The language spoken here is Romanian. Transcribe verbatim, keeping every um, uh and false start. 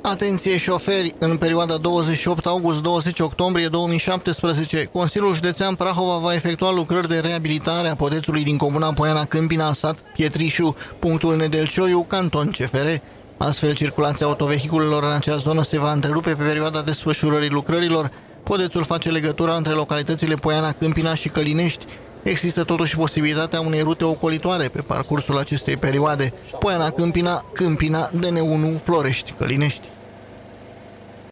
Atenție șoferi! În perioada douăzeci și opt august - douăzeci octombrie două mii șaptesprezece, Consiliul Județean Prahova va efectua lucrări de reabilitare a podețului din comuna Poiana Câmpina, sat Pietrișu, punctul Nedelcioiu, canton C F R. Astfel, circulația autovehiculelor în acea zonă se va întrerupe pe perioada desfășurării lucrărilor. Podețul face legătura între localitățile Poiana Câmpina și Călinești. Există totuși posibilitatea unei rute ocolitoare pe parcursul acestei perioade. Poiana Câmpina, Câmpina, D N unu, Florești, Călinești.